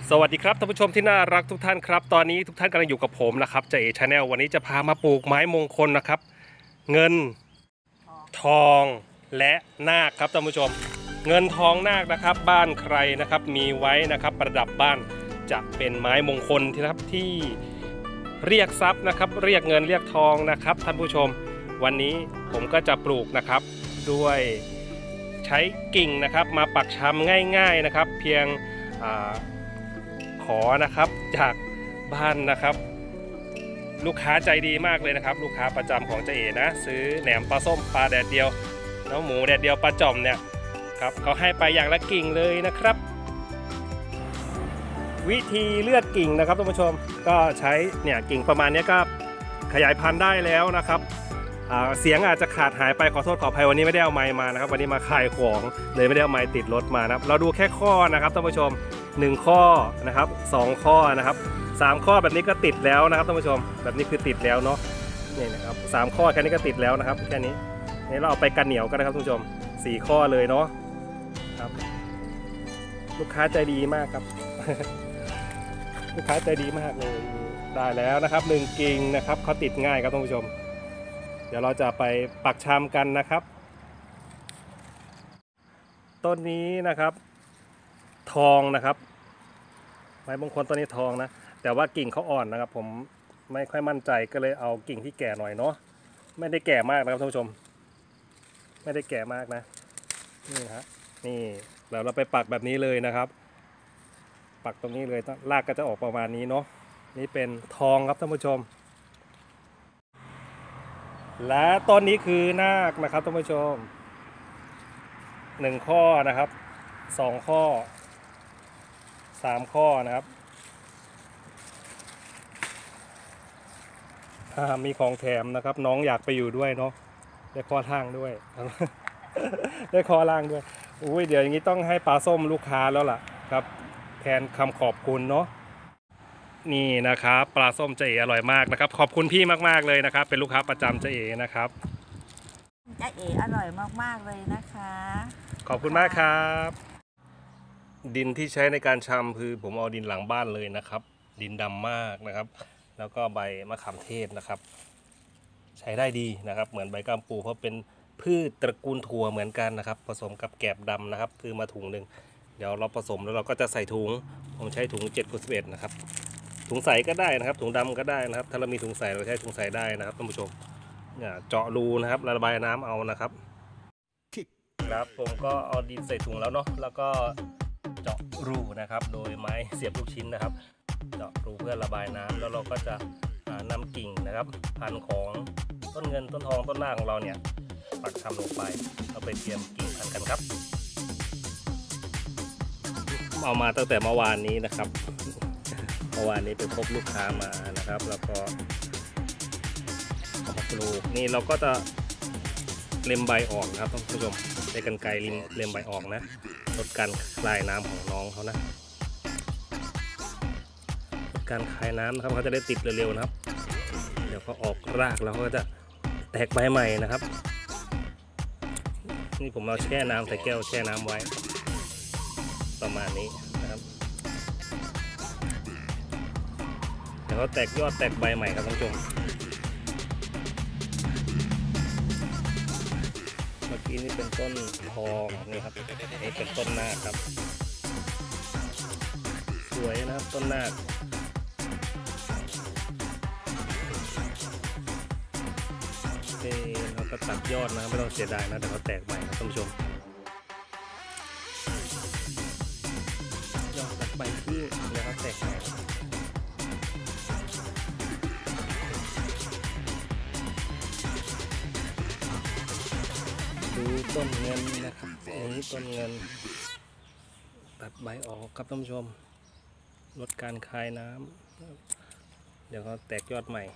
สวัสดีครับท่านผู้ชมที่น่ารักทุกท่านครับตอนนี้ทุกท่านกำลังอยู่กับผมนะครับเจเอชาแนลวันนี้จะพามาปลูกไม้มงคลนะครับเงินทองและนาคครับท่านผู้ชมเงินทองนาคนะครับบ้านใครนะครับมีไว้นะครับประดับบ้านจะเป็นไม้มงคลที่เรียกทรัพย์นะครับเรียกเงินเรียกทองนะครับท่านผู้ชมวันนี้ผมก็จะปลูกนะครับด้วยใช้กิ่งนะครับมาปักชำง่ายๆนะครับเพียงขอนะครับจากบ้านนะครับลูกค้าใจดีมากเลยนะครับลูกค้าประจำของเจ๊เอ๋นะซื้อแหนมปลาส้มปลาแดดเดียวน้องหมูแดดเดียวปลาจ่อมเนี่ยครับเขาให้ไปอย่างละกิ่งเลยนะครับวิธีเลือกกิ่งนะครับท่านผู้ชมก็ใช้เนี่ยกิ่งประมาณนี้ก็ขยายพันธุ์ได้แล้วนะครับเสียงอาจจะขาดหายไปขอโทษขออภัยวันนี้ไม่ได้เอาไมค์มานะครับวันนี้มาขายของเลยไม่ได้เอาไมค์ติดรถมานะครับเราดูแค่ข้อนะครับท่านผู้ชม1ข้อนะครับ2ข้อนะครับ3ข้อแบบนี้ก็ติดแล้วนะครับท่านผู้ชมแบบนี้คือติดแล้วเนาะนี่นะครับ3ข้อแค่นี้ก็ติดแล้วนะครับแค่นี้นี่เราเอาไปกันเหนียวกันนะครับท่านผู้ชม4ข้อเลยเนาะครับลูกค้าใจดีมากครับ ลูกค้าใจดีมากเลยได้แล้วนะครับ1กิ่งนะครับเขาติดง่ายครับท่านผู้ชมเดี๋ยวเราจะไปปักชำกันนะครับต้นนี้นะครับทองนะครับไม้มงคลต้นนี้ทองนะแต่ว่ากิ่งเขาอ่อนนะครับผมไม่ค่อยมั่นใจก็เลยเอากิ่งที่แก่หน่อยเนาะไม่ได้แก่มากนะครับท่านผู้ชมไม่ได้แก่มากนะนี่ฮะนี่เราไปปักแบบนี้เลยนะครับปักตรงนี้เลยรากก็จะออกประมาณนี้เนาะนี่เป็นทองครับท่านผู้ชมและต้นนี้คือนาคนะครับท่านผู้ชม1ข้อนะครับ2ข้อ3ข้อนะครับมีของแถมนะครับน้องอยากไปอยู่ด้วยเนาะได้ข้อล่างด้วย ได้ข้อล่างด้วยอุ้ยเดี๋ยวอย่างนี้ต้องให้ปลาส้มลูกค้าแล้วล่ะครับแทนคำขอบคุณเนาะนี่นะครับปลาส้มเจ๊เอ๋อร่อยมากนะครับขอบคุณพี่มากๆเลยนะครับเป็นลูกค้าประจำเจ๊เอ๋นะครับเจ๊เอ๋อร่อยมากๆเลยนะคะขอบคุณมากครับดินที่ใช้ในการชำคือผมเอาดินหลังบ้านเลยนะครับดินดำมากนะครับแล้วก็ใบมะขามเทศนะครับใช้ได้ดีนะครับเหมือนใบกัมปูเพราะเป็นพืชตระกูลถั่วเหมือนกันนะครับผสมกับแกบดำนะครับคือมาถุงหนึ่งเดี๋ยวเราผสมแล้วเราก็จะใส่ถุงผมใช้ถุง7/11นะครับถุงใสก็ได้นะครับถุงดำก็ได้นะครับถ้าเรามีถุงใสเราใช้ถุงใสได้นะครับท่านผู้ชมเนี่ยเจาะรูนะครับระบายน้ำเอานะครับครับผมก็เอาดินใส่ถุงแล้วเนาะแล้วก็เจาะรูนะครับโดยไม้เสียบลูกชิ้นนะครับเจาะรูเพื่อระบายน้ำแล้วเราก็จะนำกิ่งนะครับพันธุ์ของต้นเงินต้นทองต้นหน้าของเราเนี่ยปักชำลงไปเราไปเตรียมกิ่งพันธุ์กันครับเอามาตั้งแต่เมื่อวานนี้นะครับเมื่อวานนี้ไปพบลูกค้ามานะครับแล้วก็เอามาปลูกนี่เราก็จะเล็มใบออกนะครับท่านผู้ชมใช้กรรไกรเล็มใบออกนะลดการคลายน้ำของน้องเขานะลดการคลายน้ำนะครับเขาจะได้ติดเร็วๆนะครับเดี๋ยวเขาออกรากแล้วเขาก็จะแตกใบใหม่นะครับนี่ผมเอาแช่น้ำใส่แก้วแช่น้ำไว้ประมาณนี้นะครับเดี๋ยวเขาแตกยอดแตกใบใหม่ครับท่านผู้ชมเมื่อกี้นี่เป็นต้นทองนี่ครับนี่เป็นต้นนาคครับสวยนะครับต้นนาคเราก็ตัดยอดนะไม่ต้องเสียดายนะแต่เขาแตกใหม่นะท่านผู้ชมยอดตัดใบขึ้นนะครับแตกใหม่ดูต้นเงินนะครับนี่ต้นเงินตัดใบออกครับท่านผู้ชมลดการคายน้ำเดี๋ยวเขาแตกยอดใหม่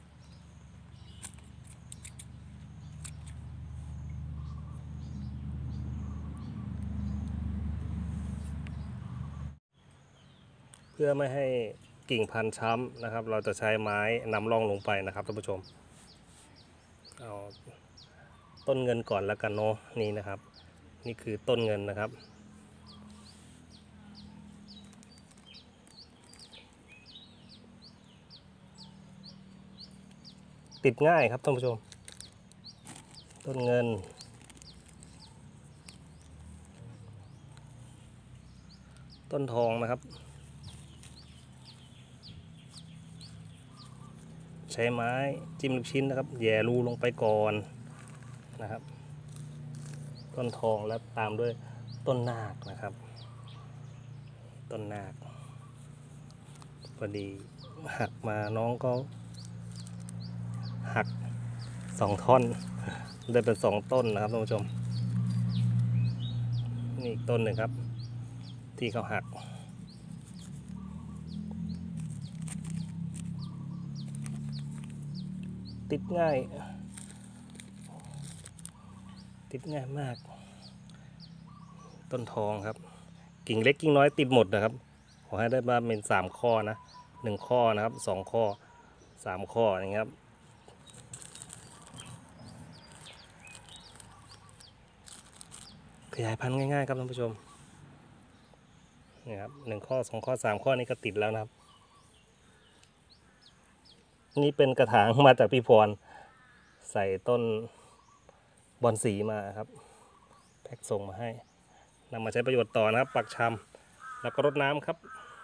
เพื่อไม่ให้กิ่งพันธุ์ช้ำนะครับเราจะใช้ไม้นำร่องลงไปนะครับท่านผู้ชมเอาต้นเงินก่อนแล้วกันเนาะนี่นะครับนี่คือต้นเงินนะครับติดง่ายครับท่านผู้ชมต้นเงินต้นทองนะครับใช้ไม้จิ้มลูกชิ้นนะครับแย่รูลงไปก่อนนะครับต้นทองแล้วตามด้วยต้นนาคนะครับต้นนาคพอดีหักมาน้องก็หัก2 ท่อนได้เป็น2 ต้นนะครับท่านผู้ชมนี่อีกต้นหนึ่งครับที่เขาหักติดง่ายมากต้นทองครับกิ่งเล็กกิ่งน้อยติดหมดนะครับขอให้ได้มาเป็น3 ข้อนะ1 ข้อนะครับ2 ข้อ3 ข้ออย่างเงี้ยครับขยายพันธุ์ง่ายๆครับท่านผู้ชมนี่ครับ1 ข้อ2 ข้อ3 ข้อนี้ก็ติดแล้วนะครับนี่เป็นกระถางมาจากพี่พรใส่ต้นบอนสีมาครับแพ็กส่งมาให้นำมาใช้ประโยชน์ต่อนะครับปักชำแล้วก็รดน้ำครับ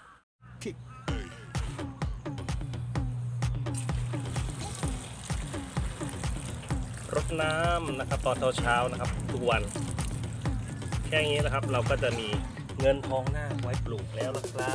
รดน้ำนะครับตอนเช้าๆนะครับทุกวันแค่นี้นะครับเราก็จะมีเงินทองหน้าไว้ปลูกแล้วนะครับ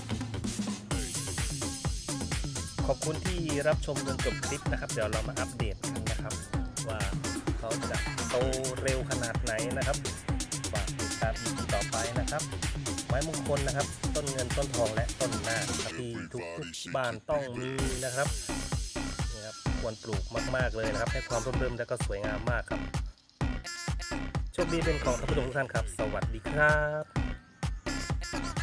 ขอบคุณที่รับชมจนจบคลิปนะครับเดี๋ยวเรามาอัปเดตกันนะครับว่าเขาจะโตเร็วขนาดไหนนะครับฝากติดตามอีพีต่อไปนะครับไม้มงคลนะครับต้นเงินต้นทองและต้นนาคที่ทุกบ้านต้องมีนะครับนี่ครับควรปลูกมากๆเลยนะครับให้ความร่มรื่นและก็สวยงามมากครับโชคดีเป็นของท่านผู้ชมทุกท่านครับสวัสดีครับ